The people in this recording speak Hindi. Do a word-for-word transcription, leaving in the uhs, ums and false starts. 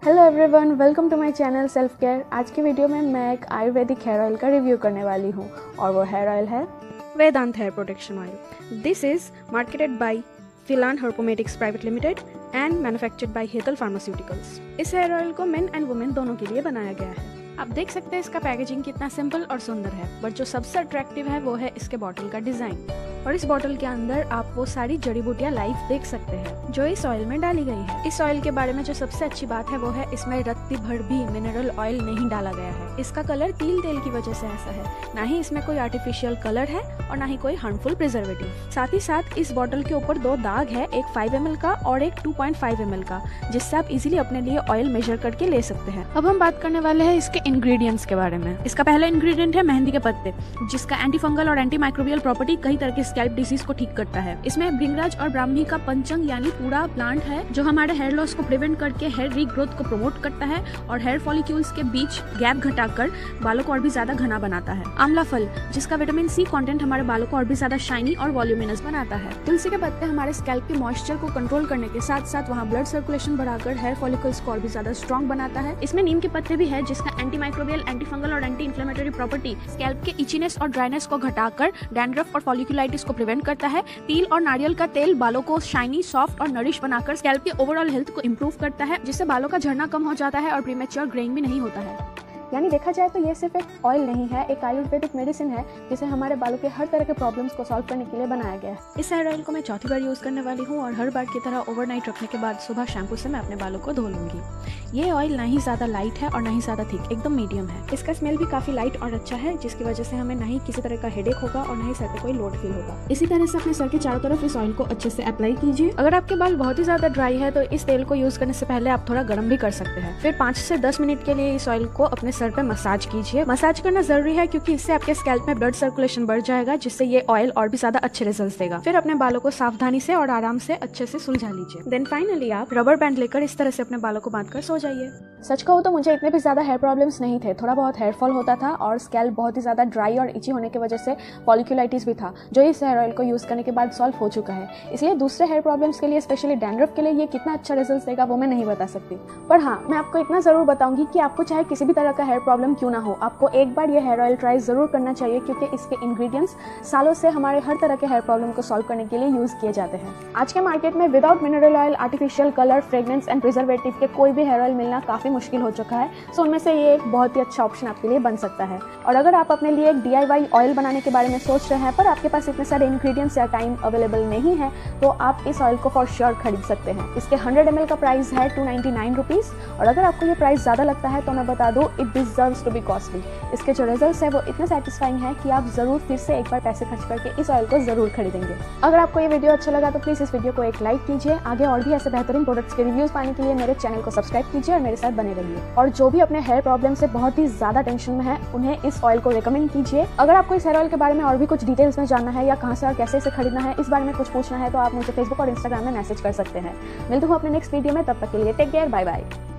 Hello everyone, welcome to my channel self care. आज की वीडियो में मैं एक आयुर्वेदिक हेयर ऑयल का रिव्यू करने वाली हूँ और वो हेयर ऑयल है Vedant hair protection oil. This is marketed by फिलान हर्पोमेटिक्स private limited and manufactured by Hetal pharmaceuticals. इस हेयर ऑयल को मेन एंड वुमेन दोनों के लिए बनाया गया है। आप देख सकते हैं इसका पैकेजिंग कितना सिंपल और सुंदर है, बट जो सबसे अट्रैक्टिव है वो है इसके बॉटल का डिजाइन। और इस बॉटल के अंदर आप वो सारी जड़ी बूटियां लाइव देख सकते हैं जो इस ऑयल में डाली गई है। इस ऑयल के बारे में जो सबसे अच्छी बात है वो है इसमें रत्ती भर भी मिनरल ऑयल नहीं डाला गया है। इसका कलर तिल तेल की वजह से ऐसा है, ना ही इसमें कोई आर्टिफिशियल कलर है और ना ही कोई हार्मफुल प्रिजर्वेटिव। साथ ही साथ इस बॉटल के ऊपर दो दाग है, एक फाइव एम एल का और एक two point five M L का, जिससे आप इजीली अपने लिए ऑयल मेजर करके ले सकते हैं। अब हम बात करने वाले हैं इसके इंग्रेडिएंट्स के बारे में। इसका पहला इंग्रेडिएंट है मेहंदी के पत्ते, जिसका एंटी फंगल और एंटी माइक्रोबियल प्रॉपर्टी कई तरह के स्कैल्प डिजीज को ठीक करता है। इसमें भृंगराज और ब्राह्मी का पंचंग यानी पूरा प्लांट है, जो हमारे हेयर लॉस को प्रिवेंट करके हेयर रीग्रोथ को प्रमोट करता है और हेयर फॉलिक्यूल्स के बीच गैप घटाकर बालों को और भी ज्यादा घना बनाता है। आंवला फल, जिसका विटामिन सी कंटेंट हमारे बालों को और भी ज्यादा शाइनी और वॉल्यूमिनस बनाता है। तुलसी के पत्ते हमारे स्कैल्प के मॉइस्चर को कंट्रोल करने के साथ साथ वहाँ ब्लड सर्कुलेशन बढ़ाकर हेयर फॉलिकल्स को और भी ज्यादा स्ट्रॉन्ग बनाता है। इसमें नीम के पत्ते भी है, जिसका एंटी माइक्रोबियल, एंटी फंगल और एंटी इन्फ्लेमेटरी प्रॉपर्टी स्कैल्प के इचीनेस और ड्राइनेस को घटाकर डैंड्रफ और फॉलिकुलाइटिस को प्रिवेंट करता है। तिल और नारियल का तेल बालों को शाइनी, सॉफ्ट और नरिश बनाकर स्कैल्प के ओवरऑल हेल्थ को इम्प्रूव करता है, जिससे बालों का झड़ना कम हो जाता है और प्रीमेच्योर ग्रेइंग भी नहीं होता है। यानी देखा जाए तो ये सिर्फ एक ऑयल नहीं है, एक आयुर्वेदिक मेडिसिन है जिसे हमारे बालों के हर तरह के प्रॉब्लम्स को सॉल्व करने के लिए बनाया गया है। इस हेयर ऑयल को मैं चौथी बार यूज करने वाली हूँ और हर बार की तरह ओवरनाइट रखने के बाद सुबह शैम्पू से मैं अपने बालों को धो लूंगी। ये ऑयल ना ही ज्यादा लाइट है और ना ही ज्यादा थिक, एकदम मीडियम है। इसका स्मेल भी काफी लाइट और अच्छा है, जिसकी वजह से हमें ना ही किसी तरह का हेडेक होगा और ना ही सर पे कोई लोड फील होगा। इसी तरह से अपने सर के चारों तरफ इस ऑयल को अच्छे से अप्लाई कीजिए। अगर आपके बाल बहुत ही ज्यादा ड्राई है तो इस तेल को यूज करने से पहले आप थोड़ा गर्म भी कर सकते हैं। फिर पाँच से दस मिनट के लिए इस ऑयल को अपने सर पे मसाज कीजिए। मसाज करना जरूरी है क्योंकि इससे आपके स्कैल्प में ब्लड सर्कुलेशन बढ़ जाएगा, जिससे ये ऑयल और भी ज्यादा अच्छे रिजल्ट्स देगा। फिर अपने बालों को सावधानी से और आराम से अच्छे से सुलझा लीजिए। देन फाइनली आप रबर बैंड लेकर इस तरह से अपने बालों को बांधकर सो जाइए। सच कहूँ तो मुझे इतने भी ज्यादा हेयर प्रॉब्लम्स नहीं थे, थोड़ा बहुत हेयर फॉल होता था और स्कैल्प बहुत ही ज्यादा ड्राई और इची होने की वजह से फॉलिकुलाइटिस भी था, जो इस हेयर ऑयल को यूज करने के बाद सॉल्व हो चुका है। इसलिए दूसरे हेयर प्रॉब्लम्स के लिए, स्पेशली डैंड्रफ के लिए ये कितना अच्छा रिजल्ट देगा वो मैं नहीं बता सकती। पर हाँ, मैं आपको इतना जरूर बताऊंगी कि आपको चाहे किसी भी तरह का हेयर प्रॉब्लम क्यों ना हो, आपको एक बार ये हेयर ऑयल ट्राई जरूर करना चाहिए, क्योंकि इसके इंग्रेडिएंट्स सालों से हमारे हर तरह के हेयर प्रॉब्लम को सॉल्व करने के लिए यूज किए जाते हैं। आज के मार्केट में without mineral oil, artificial colour, fragrance and preservative के कोई भी हेयर ऑयल मिलना काफी मुश्किल हो चुका है, सो उनमें से ये एक बहुत ही अच्छा ऑप्शन आपके लिए बन सकता है। और अगर आप अपने लिए एक डी आई वाई ऑयल बनाने के बारे में सोच रहे हैं पर आपके पास इतने सारे इंग्रेडिएंट्स या टाइम अवेलेबल नहीं है, तो आप इस ऑयल को फॉर श्योर खरीद सकते हैं। इसके हंड्रेड एम एल का प्राइस है टू नाइन्टी नाइन रुपीज, और अगर आपको ये प्राइस ज्यादा लगता है तो मैं बता दूं, it deserves to be costly. इसके जो रिजल्ट्स है वो इतने सेटिस्फाइंग है कि आप जरूर फिर से एक बार पैसे खर्च करके इस ऑयल को जरूर खरीदेंगे। अगर आपको ये वीडियो अच्छा लगा तो प्लीज इस वीडियो को एक लाइक कीजिए। आगे और भी ऐसे बेहतरीन प्रोडक्ट्स के रिव्यूज पाने के लिए मेरे चैनल को सब्सक्राइब कीजिए और मेरे साथ बने रहिए। और जो भी अपने हेयर प्रॉब्लम से बहुत ही ज्यादा टेंशन में है, उन्हें इस ऑयल को रिकमेंड कीजिए। अगर आपको इस हेयर ऑयल के बारे में और भी कुछ डिटेल्स में जानना है या कहां से और कैसे इसे खरीदना है, इस बारे में कुछ पूछना है, तो आप मुझे फेसबुक और इंस्टाग्राम में मैसेज कर सकते हैं। मिलते हूँ अपने नेक्स्ट वीडियो में, तब तक के लिए टेक केयर, बाय बाय।